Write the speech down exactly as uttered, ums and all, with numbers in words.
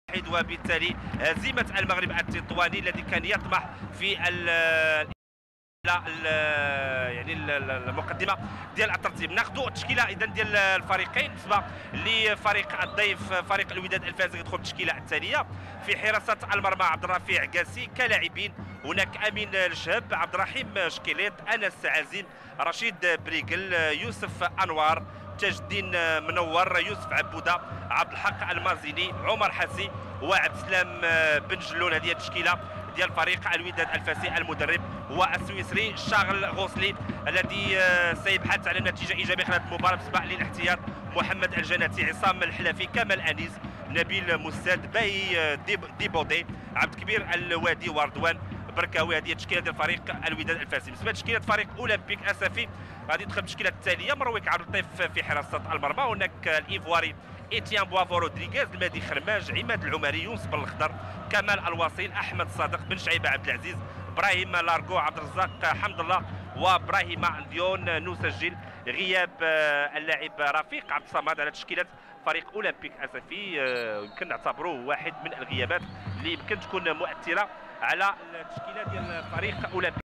وبالتالي هزيمة المغرب التطواني الذي كان يطمح في ال يعني المقدمه ديال الترتيب. ناخذوا التشكيله اذا ديال الفريقين. بالنسبه لفريق الضيف فريق الوداد الفازي يدخل التشكيله التاليه: في حراسه المرمى عبد الرفيع قاسي. كلاعبين هناك امين الشهب، عبد الرحيم شكيليط، انس عزيم، رشيد بريكل، يوسف انوار، تاج الدين منور، يوسف عبوده، عبد الحق المازيني، عمر حسي، وعبد السلام بن جلون. هذه التشكيله ديال فريق الوداد الفاسي. المدرب هو السويسري شارل غوسلي الذي سيبحث على نتيجه ايجابيه خلال المباراه. بالنسبه للاحتياط: محمد الجناتي، عصام الحلافي، كمال انيس، نبيل مساد، باي ديبودي، عبد الكبير الوادي، وردوان بركاوي. هذه التشكيله ديال فريق الوداد الفاسي. بالنسبه لتشكيله فريق اولمبيك اسفي غادي تدخل التشكيله التاليه: مروي عبد اللطيف في حراسه المرمى، هناك الايفواري إتيان بوافو رودريغيز، المهدي خرماج، عماد العمري، يونس بن الخضر، كمال الوصيل، احمد صادق، بن شعيبه عبد العزيز، ابراهيم لارغو، عبد الرزاق حمد الله، وابراهيم ديون. نسجل غياب اللاعب رفيق عبد الصمد على تشكيله فريق اولمبيك اسفي. يمكن نعتبروه واحد من الغيابات اللي يمكن تكون مؤثره على التشكيله ديال فريق اولمبيك.